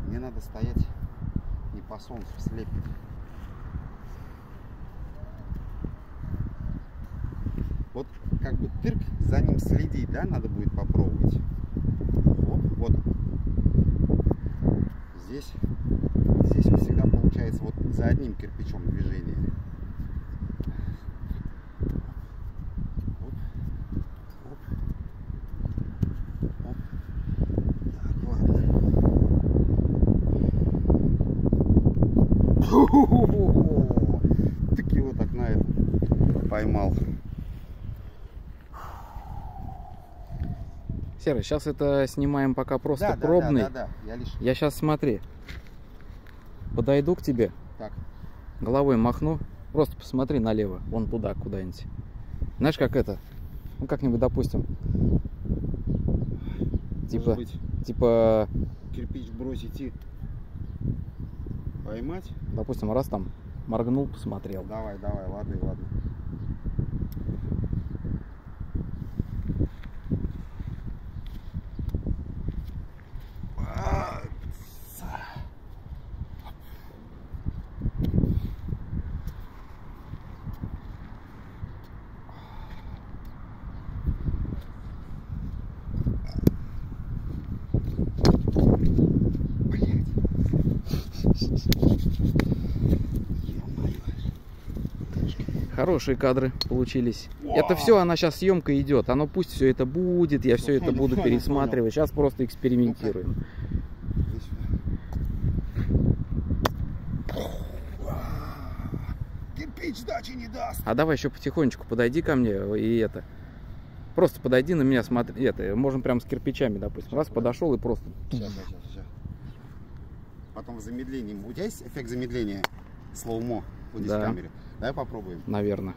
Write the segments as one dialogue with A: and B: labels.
A: Мне надо стоять не по солнцу, слепит. Вот как бы тырк, за ним следить, да, надо будет попробовать. Вот. Здесь всегда получается вот за одним кирпичом движение. Так его так на это поймал.
B: Серый, сейчас это снимаем пока просто пробный.
A: Да.
B: Я сейчас, смотри, подойду к тебе,
A: Так.
B: головой махну, просто посмотри налево, вон туда, куда-нибудь. Знаешь, как это? Ну, как-нибудь, допустим, типа
A: кирпич бросить и поймать.
B: Допустим, раз там моргнул, посмотрел.
A: Давай, ладно.
B: Хорошие кадры получились. Это все, она сейчас съемка идет. Оно пусть все это будет, я все это буду пересматривать. Сейчас просто экспериментируем.
A: Кирпич дачи не даст.
B: А давай еще потихонечку подойди ко мне и это. Просто подойди на меня, смотри. Это, можем прям с кирпичами, допустим. Раз подошел и просто.
A: Сейчас. Потом в замедлении. У тебя есть эффект замедления? Слоумо вот здесь в камере. Давай попробуем.
B: Наверное.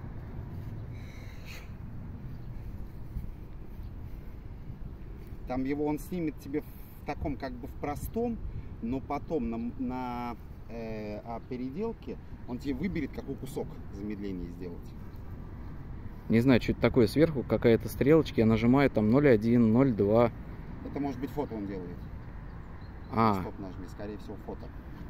A: Там его он снимет тебе в таком как бы в простом, но потом на переделке он тебе выберет, какой кусок замедления сделать.
B: Не знаю, что это такое сверху, какая-то стрелочка, я нажимаю там 0,1, 0,2.
A: Это может быть фото он делает. Стоп нажми, скорее всего фото.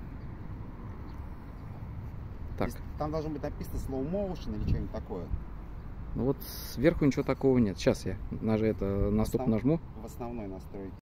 B: Так.
A: Там должно быть написано slow motion или что-нибудь такое.
B: Ну вот сверху ничего такого нет. Сейчас я на стоп нажму.
A: В основной настройке.